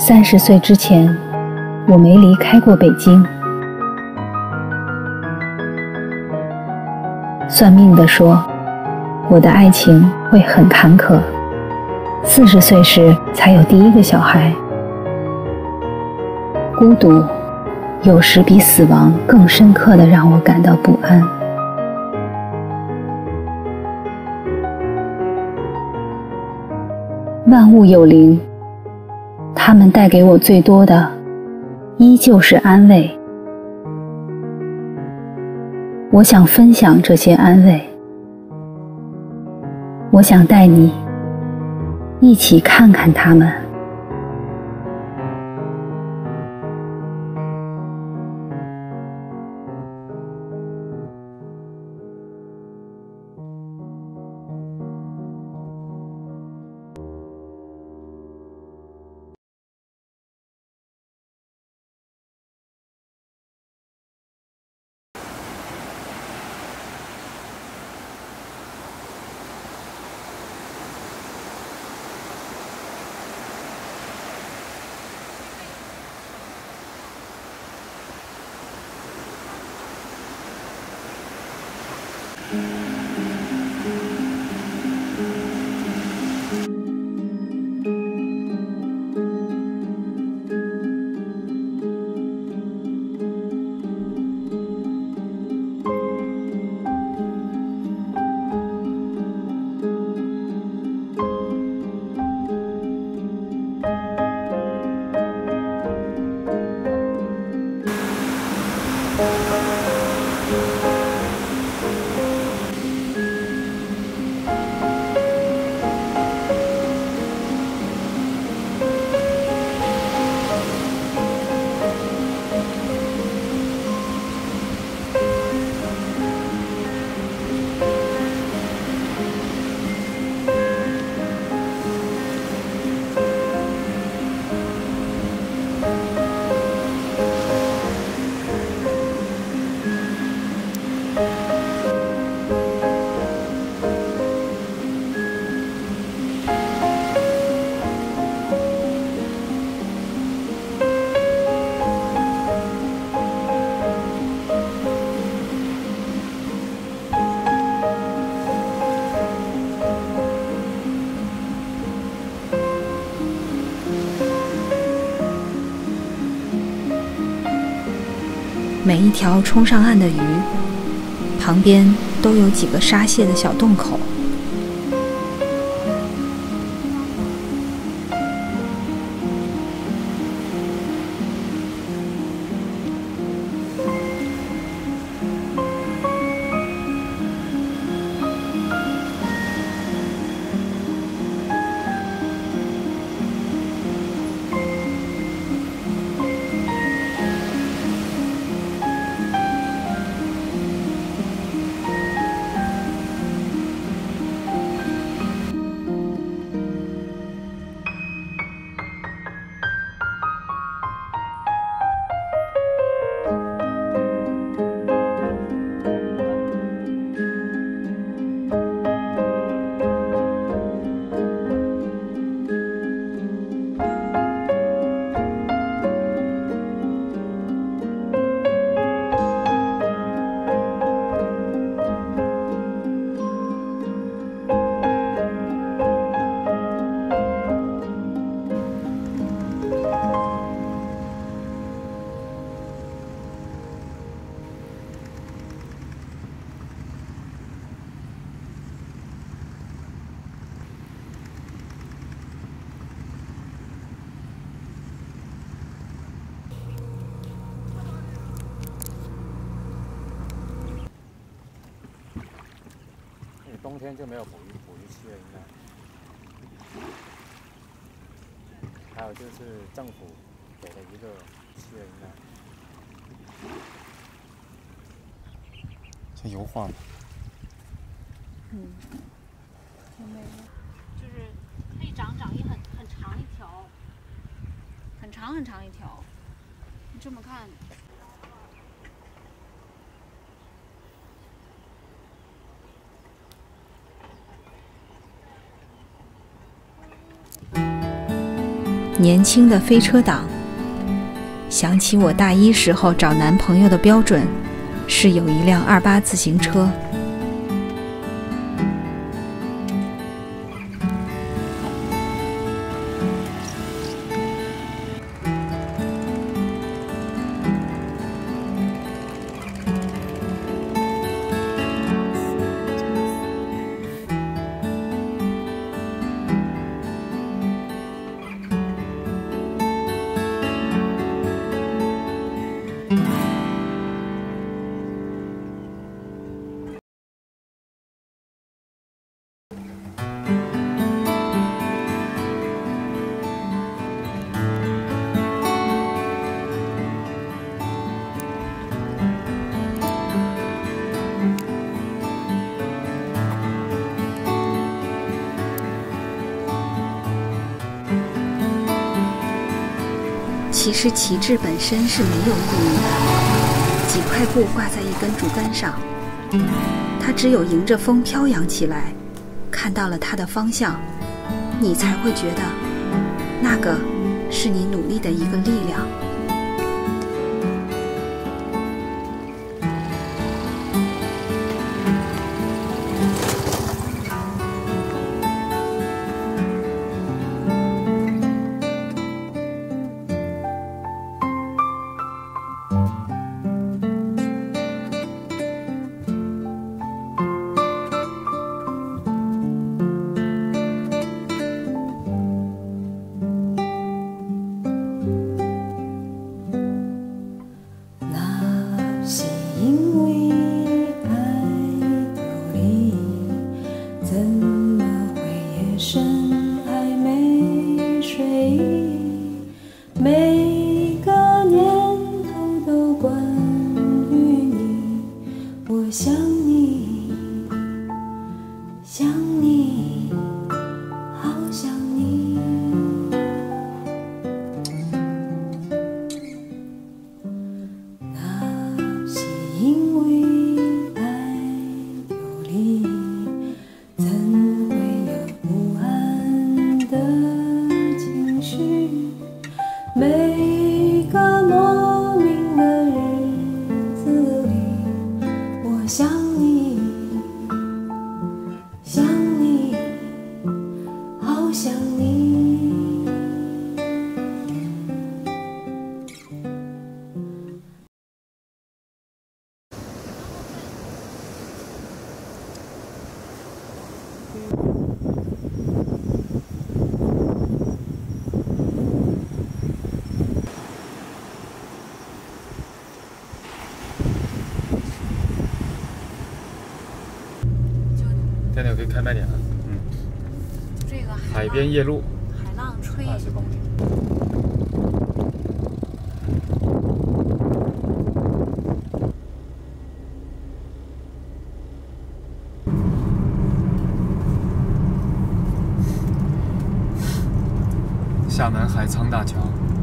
30岁之前，我没离开过北京。算命的说，我的爱情会很坎坷，40岁时才有第一个小孩。孤独有时比死亡更深刻地让我感到不安。万物有灵，它们带给我最多的依旧是安慰。我想分享这些安慰，我想带你一起看看它们。 每一条冲上岸的鱼，旁边都有几个沙蟹的小洞口。 冬天就没有捕鱼期了，应该。还有就是政府给的一个期了，应该。像油画吗？ 挺美的，就是可以长一很长一条，很长一条。你这么看。 年轻的飞车党。想起我大一时候找男朋友的标准是有一辆28自行车。其实旗帜本身是没有意义的，几块布挂在一根竹竿上，它只有迎着风飘扬起来，看到了它的方向，你才会觉得那个是你努力的一个力量。 每个莫名的日子里，我想你，想你，好想你。 现在可以开慢点了。 这个海边夜路， 海浪吹 20公里。厦门海沧大桥。